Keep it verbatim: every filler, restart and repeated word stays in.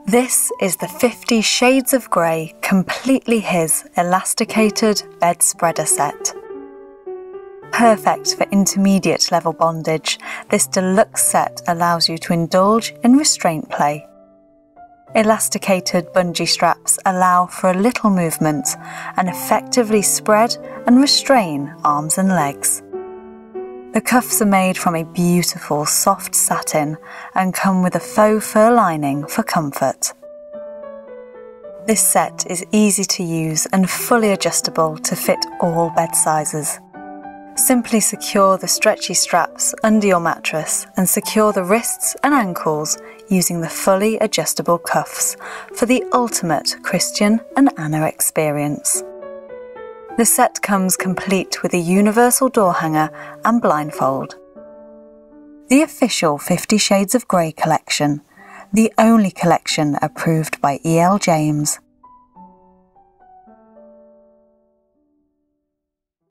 This is the Fifty Shades of Grey Completely His Elasticated Bed Spreader Set. Perfect for intermediate level bondage, this deluxe set allows you to indulge in restraint play. Elasticated bungee straps allow for a little movement and effectively spread and restrain arms and legs. The cuffs are made from a beautiful soft satin and come with a faux fur lining for comfort. This set is easy to use and fully adjustable to fit all bed sizes. Simply secure the stretchy straps under your mattress and secure the wrists and ankles using the fully adjustable cuffs for the ultimate Christian and Anna experience. The set comes complete with a universal door hanger and blindfold. The official Fifty Shades of Grey collection, the only collection approved by E L James.